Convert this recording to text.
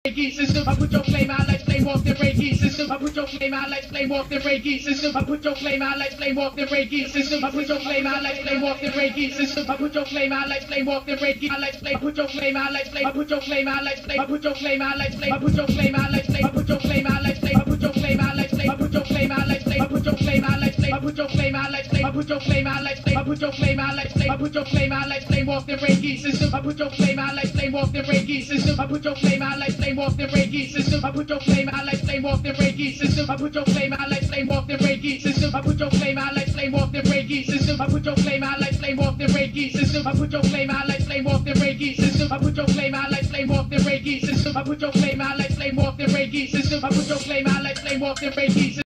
Reiki system. I put your flame out like flame off the Reiki system. I put your flame out like flame off the Reiki system. I put your flame out like flame off the Reiki system. I put your flame out like flame off the Reiki system. I put your flame out like flame off the Reiki. I like flame. Put your flame out like flame. I put your flame out like flame. I put your flame out like flame. I put your flame out like flame. I put your flame out like flame. I put your flame out like flame. I put your flame out like flame. I put your flame out like flame. I put your flame out like flame. I put your flame out like flame. I put your flame out like flame. I put your flame out like flame off the Reiki system. I put your flame out like flame off the Reiki system. I put your flame out like flame off the Reiki system. I put your flame out like flame off the Reiki system. I put your flame out like flame off the Reiki system. I put your flame out like flame off the Reiki system. I put your flame out like flame off the Reiki system. I put your flame out like flame off the Reiki system. I put your flame out like flame off the Reiki system. I put your flame out like flame off the Reiki system. I put your flame out like flame off the Reiki system.